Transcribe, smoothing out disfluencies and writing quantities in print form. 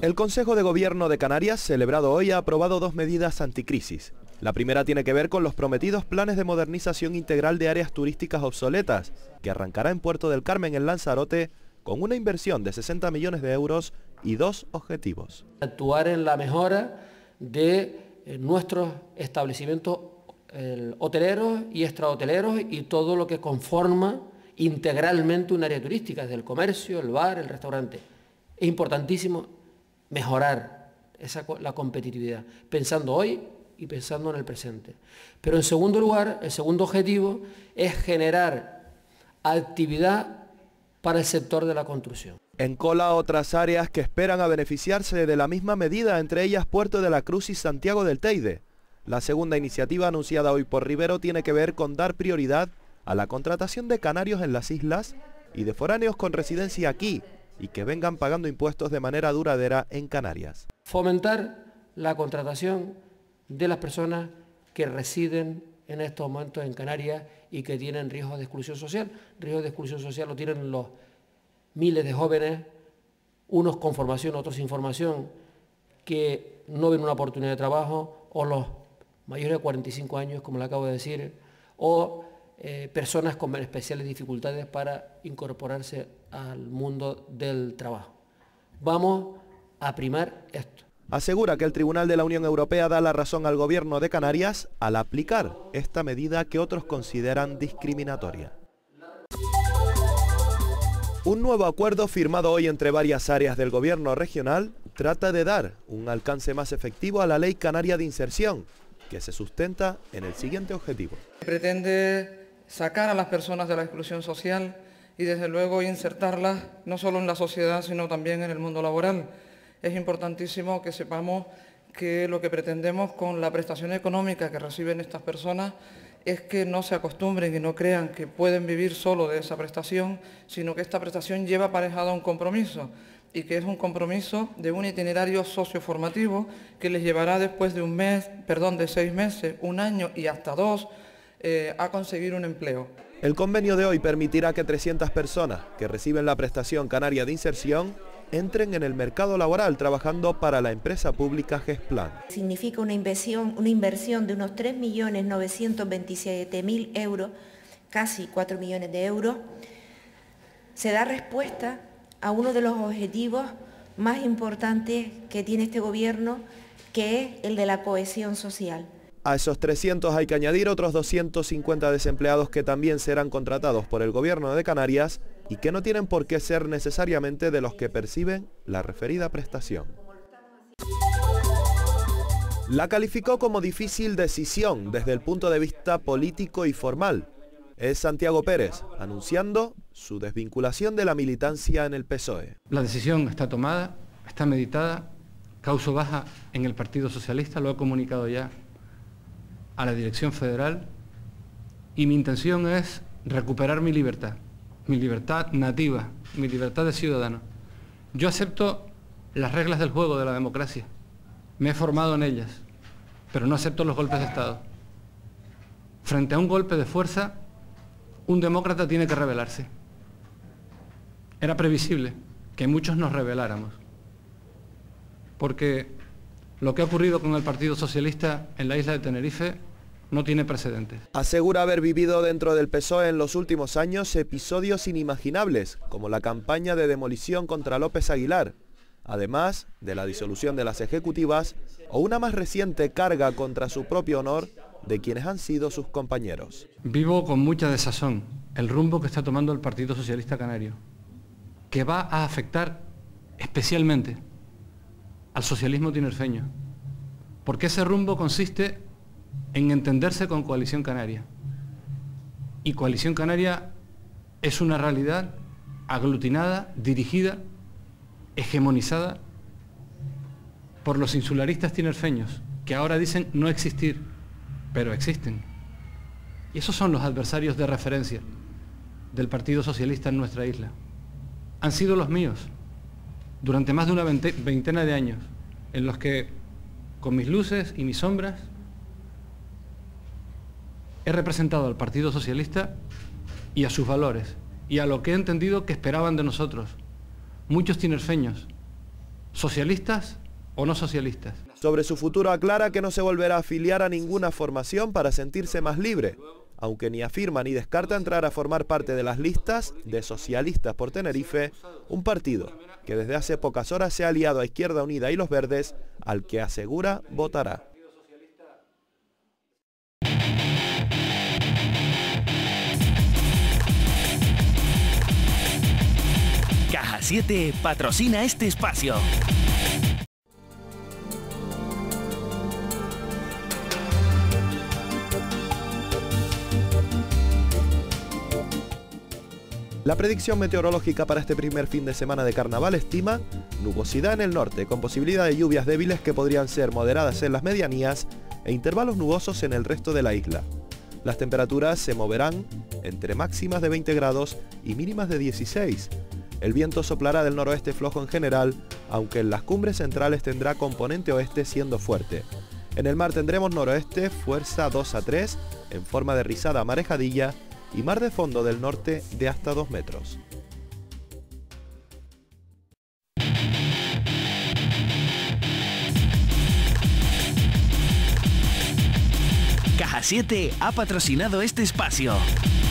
El Consejo de Gobierno de Canarias, celebrado hoy, ha aprobado dos medidas anticrisis. La primera tiene que ver con los prometidos planes de modernización integral de áreas turísticas obsoletas, que arrancará en Puerto del Carmen, en Lanzarote, con una inversión de 60 millones de euros y dos objetivos. Actuar en la mejora de nuestros establecimientos hoteleros y extrahoteleros y todo lo que conforma integralmente un área turística, desde el comercio, el bar, el restaurante. Es importantísimo mejorar la competitividad, pensando hoy y pensando en el presente. Pero en segundo lugar, el segundo objetivo es generar actividad para el sector de la construcción. En cola otras áreas que esperan a beneficiarse de la misma medida, entre ellas Puerto de la Cruz y Santiago del Teide. La segunda iniciativa anunciada hoy por Rivero tiene que ver con dar prioridad a la contratación de canarios en las islas y de foráneos con residencia aquí y que vengan pagando impuestos de manera duradera en Canarias. Fomentar la contratación de las personas que residen en estos momentos en Canarias y que tienen riesgos de exclusión social. Riesgos de exclusión social lo tienen los miles de jóvenes, unos con formación, otros sin formación, que no ven una oportunidad de trabajo, o los mayores de 45 años, como le acabo de decir, o personas con especiales dificultades para incorporarse al mundo del trabajo. Vamos a primar esto. Asegura que el Tribunal de la Unión Europea da la razón al Gobierno de Canarias al aplicar esta medida que otros consideran discriminatoria. Un nuevo acuerdo firmado hoy entre varias áreas del Gobierno regional trata de dar un alcance más efectivo a la Ley Canaria de Inserción, que se sustenta en el siguiente objetivo. Pretende sacar a las personas de la exclusión social y desde luego insertarlas no solo en la sociedad sino también en el mundo laboral. Es importantísimo que sepamos que lo que pretendemos con la prestación económica que reciben estas personas es que no se acostumbren y no crean que pueden vivir solo de esa prestación, sino que esta prestación lleva aparejado un compromiso y que es un compromiso de un itinerario socioformativo que les llevará después de 6 meses, 1 año y hasta 2 a conseguir un empleo. El convenio de hoy permitirá que 300 personas que reciben la prestación canaria de inserción entren en el mercado laboral trabajando para la empresa pública Gesplan. Significa una inversión de unos 3.927.000 euros, casi 4 millones de euros. Se da respuesta a uno de los objetivos más importantes que tiene este gobierno, que es el de la cohesión social. A esos 300 hay que añadir otros 250 desempleados que también serán contratados por el Gobierno de Canarias y que no tienen por qué ser necesariamente de los que perciben la referida prestación. La calificó como difícil decisión desde el punto de vista político y formal. Es Santiago Pérez, anunciando su desvinculación de la militancia en el PSOE. La decisión está tomada, está meditada, causa baja en el Partido Socialista, lo he comunicado ya a la dirección federal y mi intención es recuperar mi libertad nativa, mi libertad de ciudadano. Yo acepto las reglas del juego de la democracia, me he formado en ellas, pero no acepto los golpes de Estado. Frente a un golpe de fuerza, un demócrata tiene que rebelarse. Era previsible que muchos nos rebeláramos, porque lo que ha ocurrido con el Partido Socialista en la isla de Tenerife no tiene precedentes. Asegura haber vivido dentro del PSOE en los últimos años episodios inimaginables, como la campaña de demolición contra López Aguilar, además de la disolución de las ejecutivas o una más reciente carga contra su propio honor de quienes han sido sus compañeros. Vivo con mucha desazón el rumbo que está tomando el Partido Socialista Canario, que va a afectar especialmente al socialismo tinerfeño, porque ese rumbo consiste en entenderse con Coalición Canaria. Y Coalición Canaria es una realidad aglutinada, dirigida, hegemonizada por los insularistas tinerfeños, que ahora dicen no existir, pero existen. Y esos son los adversarios de referencia del Partido Socialista en nuestra isla. Han sido los míos durante más de una veintena de años, en los que, con mis luces y mis sombras, he representado al Partido Socialista y a sus valores, y a lo que he entendido que esperaban de nosotros, muchos tinerfeños, socialistas o no socialistas. Sobre su futuro aclara que no se volverá a afiliar a ninguna formación para sentirse más libre, aunque ni afirma ni descarta entrar a formar parte de las listas de Socialistas por Tenerife, un partido que desde hace pocas horas se ha aliado a Izquierda Unida y Los Verdes, al que asegura votará. Caja 7 patrocina este espacio. La predicción meteorológica para este primer fin de semana de carnaval estima nubosidad en el norte, con posibilidad de lluvias débiles que podrían ser moderadas en las medianías e intervalos nubosos en el resto de la isla. Las temperaturas se moverán entre máximas de 20 grados y mínimas de 16. El viento soplará del noroeste flojo en general, aunque en las cumbres centrales tendrá componente oeste siendo fuerte. En el mar tendremos noroeste fuerza 2 a 3, en forma de rizada marejadilla, y mar de fondo del norte de hasta 2 metros. Caja 7 ha patrocinado este espacio.